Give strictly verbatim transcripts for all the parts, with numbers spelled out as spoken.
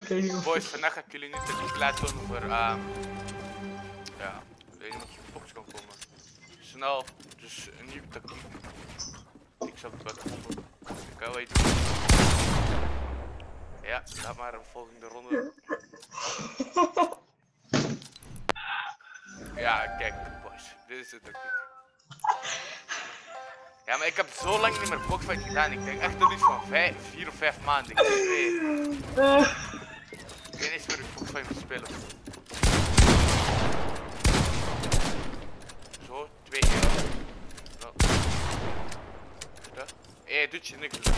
Boys, vandaag ga ik jullie nu techniek laten tonen voor, uh, ja, weet je wat je box kan komen. Snel, dus een nieuwe tactiek. Ik zal het wat gevonden. Ik kan weten. Ja, laat maar een volgende ronde. Ja, kijk, boys, dit is de tactiek. Ja, maar ik heb zo lang niet meer boxfight gedaan. Ik denk echt nog iets van vijf, vier of vijf maanden. Ik weet Ik weet niet eens meer hoe ik boxfight moet spelen. Zo, twee keer. Zo. Hé, hey, doet je niks. Zo.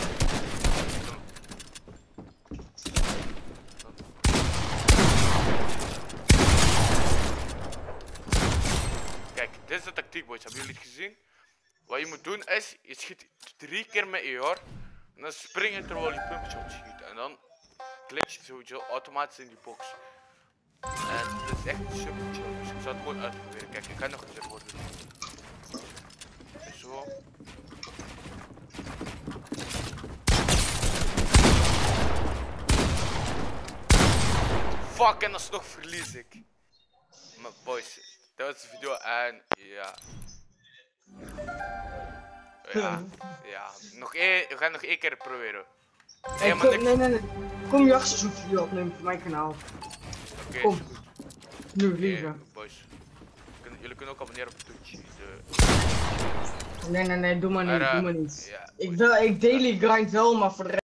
Kijk, dit is de tactiek, boys. Hebben jullie het gezien? Wat je moet doen is, je schiet drie keer met je hoor. En dan spring je terwijl je pumpshot schiet. En dan klik je sowieso automatisch in die box. En dat is echt super chill. Dus ik zal het gewoon uitproberen. Kijk, ik ga nog een keer worden doen. Zo. Fuck, en alsnog verlies ik. Maar boys, dat was de video en ja. Ja, ja. Nog één, we gaan nog één keer proberen. Hey, kom, nee, nee, nee. Kom je achterseizoen video opnemen voor mijn kanaal. Oké, kom. goed. Nu, liever. Okay, boys. Kunnen, jullie kunnen ook abonneren op Twitch. De... Nee, nee, nee, doe maar niet, maar, uh, doe maar niet. Ja, ik, wil, ik daily grind wel, maar voor de rest...